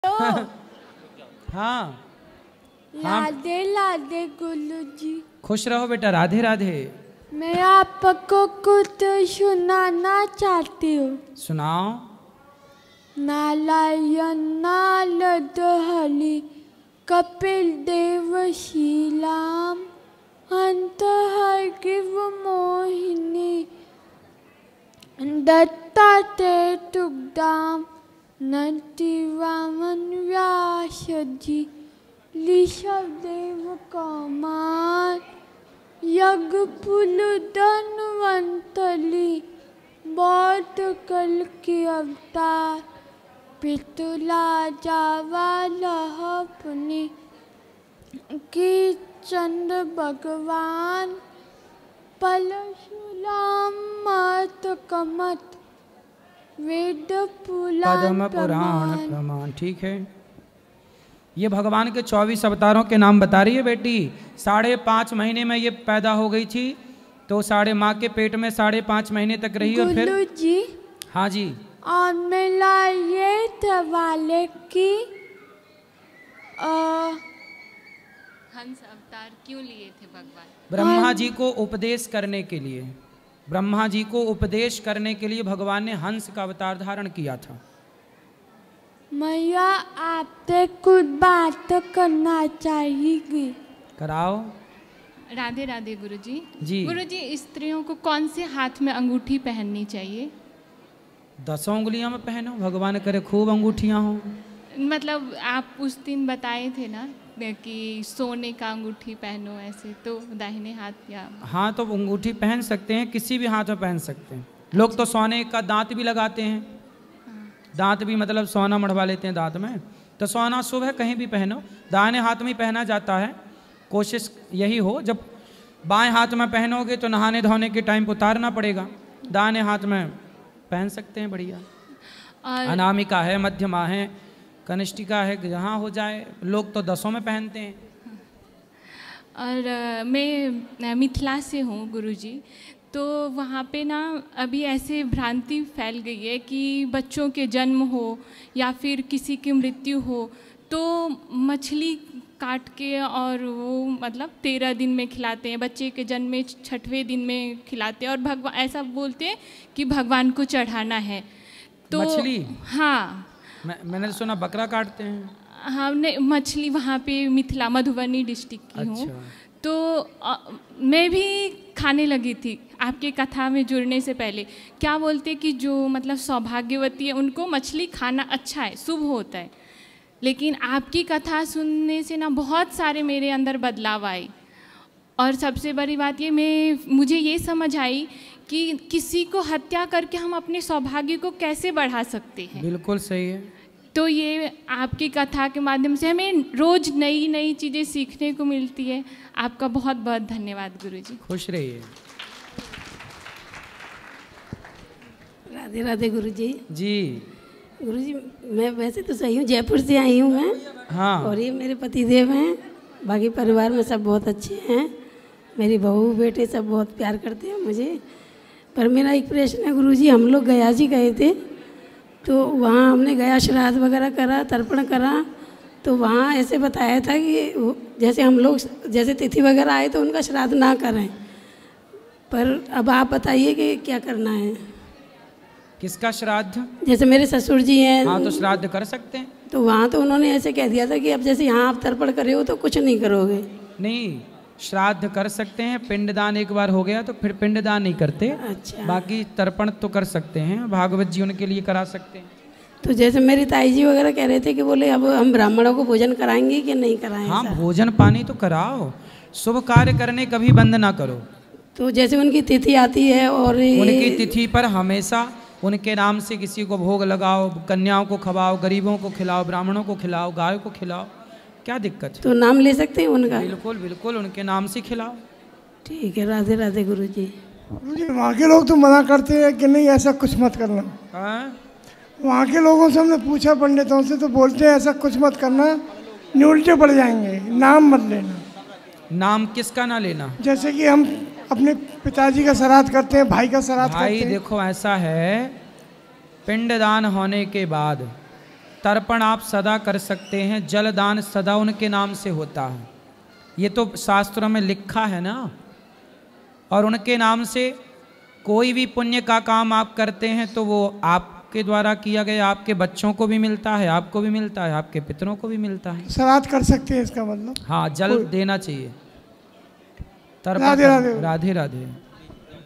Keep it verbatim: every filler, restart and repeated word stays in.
हाँ राधे राधे गुरु जी। खुश रहो बेटा। राधे राधे। मैं आपको कुछ सुनाना चाहती हूँ। सुनाओ। नारायण नारद हरि कपिल देव श्री राम हंत हरिव मोहिनी दत्तात्रेय तुकदाम नंदी वामन व्यास जी ऋषभ देव कौमार यज्ञ पुल धनवंतली बौद्ध कल की अवतार पितुला जावालह पुनि की चंद्र भगवान परशुराम मत कमत वेद पुराण पुराण प्रमाण। ठीक है, ये भगवान के चौबीस अवतारों के नाम बता रही है बेटी। साढ़े पाँच महीने में ये पैदा हो गई थी, तो साढ़े माँ के पेट में साढ़े पाँच महीने तक रही। और फिर गुरु जी। हाँ जी। और मेरा ये सवाल की हंस अवतार क्यों लिए थे भगवान? ब्रह्मा जी को उपदेश करने के लिए। ब्रह्मा जी को उपदेश करने के लिए भगवान ने हंस का अवतार धारण किया था। मैया आपसे कुछ बात करना चाहिए। कराओ। राधे राधे गुरुजी। जी। गुरुजी, स्त्रियों को कौन से हाथ में अंगूठी पहननी चाहिए? दसों उंगलियों में पहनो, भगवान करे खूब अंगूठियां हो। मतलब आप उस दिन बताए थे ना कि सोने का अंगूठी पहनो, ऐसे तो दाहिने हाथ या। हाँ, तो अंगूठी पहन सकते हैं, किसी भी हाथ में पहन सकते हैं। लोग तो सोने का दांत भी लगाते हैं। दांत भी मतलब सोना मढ़वा लेते हैं दांत में। तो सोना शुभ है, कहीं भी पहनो। दाहिने हाथ में ही पहना जाता है। कोशिश यही हो, जब बाएं हाथ में पहनोगे तो नहाने धोने के टाइम पर उतारना पड़ेगा। दाहिने हाथ में पहन सकते हैं, बढ़िया। अनामिका है, मध्यमा है, कनिष्ठिका है, जहाँ हो जाए। लोग तो दसों में पहनते हैं। और आ, मैं मिथिला से हूँ गुरुजी, तो वहाँ पे ना अभी ऐसे भ्रांति फैल गई है कि बच्चों के जन्म हो या फिर किसी की मृत्यु हो तो मछली काट के और वो मतलब तेरह दिन में खिलाते हैं। बच्चे के जन्म में छठवें दिन में खिलाते हैं और भगवान ऐसा बोलते हैं कि भगवान को चढ़ाना है। तो मछली? हाँ, मैं, मैंने सुना बकरा काटते हैं। हाँ, नहीं, मछली वहाँ पे मिथिला मधुबनी डिस्ट्रिक्ट की हूँ। अच्छा। तो आ, मैं भी खाने लगी थी आपके कथा में जुड़ने से पहले। क्या बोलते कि जो मतलब सौभाग्यवती है उनको मछली खाना अच्छा है, शुभ होता है। लेकिन आपकी कथा सुनने से ना बहुत सारे मेरे अंदर बदलाव आए। और सबसे बड़ी बात ये मैं मुझे ये समझ आई कि किसी को हत्या करके हम अपने सौभाग्य को कैसे बढ़ा सकते हैं। बिल्कुल सही है। तो ये आपकी कथा के माध्यम से हमें रोज नई नई चीज़ें सीखने को मिलती है। आपका बहुत बहुत धन्यवाद गुरुजी। खुश रहिए। राधे राधे गुरुजी। जी। गुरुजी, मैं वैसे तो सही हूँ, जयपुर से आई हूँ मैं। हाँ। और ये मेरे पतिदेव हैं, बाकी परिवार में सब बहुत अच्छे हैं। मेरी बहू बेटे सब बहुत प्यार करते हैं मुझे। पर मेरा एक प्रश्न है गुरुजी, हम लोग गया जी गए थे, तो वहाँ हमने गया श्राद्ध वगैरह करा, तर्पण करा, तो वहाँ ऐसे बताया था कि जैसे हम लोग जैसे तिथि वगैरह आए तो उनका श्राद्ध ना करें। पर अब आप बताइए कि क्या करना है। किसका श्राद्ध? जैसे मेरे ससुर जी हैं। हाँ, तो श्राद्ध कर सकते हैं। तो वहाँ तो उन्होंने ऐसे कह दिया था कि अब जैसे यहाँ आप तर्पण करे हो तो कुछ नहीं करोगे। नहीं, श्राद्ध कर सकते हैं। पिंडदान एक बार हो गया तो फिर पिंडदान नहीं करते। अच्छा। बाकी तर्पण तो कर सकते हैं, भागवत जी उनके लिए करा सकते हैं। तो जैसे मेरी ताई जी वगैरह कह रहे थे कि बोले अब हम ब्राह्मणों को भोजन कराएंगे कि नहीं कराएंगे। हाँ, भोजन पानी तो कराओ, शुभ कार्य करने कभी बंद ना करो। तो जैसे उनकी तिथि आती है और उनकी तिथि पर हमेशा उनके नाम से किसी को भोग लगाओ, कन्याओं को खवाओ, गरीबों को खिलाओ, ब्राह्मणों को खिलाओ, गाय को खिलाओ, क्या दिक्कत है? तो नाम ले सकते हैं उनका? बिल्कुल बिल्कुल, उनके नाम से खिलाओ। ठीक है। राधे राधे गुरु जी। गुरु जी, वहाँ के लोग तो मना करते हैं कि नहीं ऐसा कुछ मत करना। हाँ? वहाँ के लोगों से हमने पूछा, पंडितों से, तो बोलते हैं ऐसा कुछ मत करना, नहीं उल्टे पड़ जाएंगे, नाम मत लेना। नाम किसका ना लेना? जैसे कि हम अपने पिताजी का श्राद्ध करते हैं, भाई का श्राद्ध करते हैं। भाई देखो, ऐसा है, पिंडदान होने के बाद तर्पण आप सदा कर सकते हैं, जलदान सदा उनके नाम से होता है, ये तो शास्त्रों में लिखा है ना। और उनके नाम से कोई भी पुण्य का काम आप करते हैं तो वो आपके द्वारा किया गया आपके बच्चों को भी मिलता है, आपको भी मिलता है, आपके पितरों को भी मिलता है। श्राद्ध कर सकते हैं इसका मतलब। हाँ, जल देना चाहिए। राधे राधे। राधे राधे।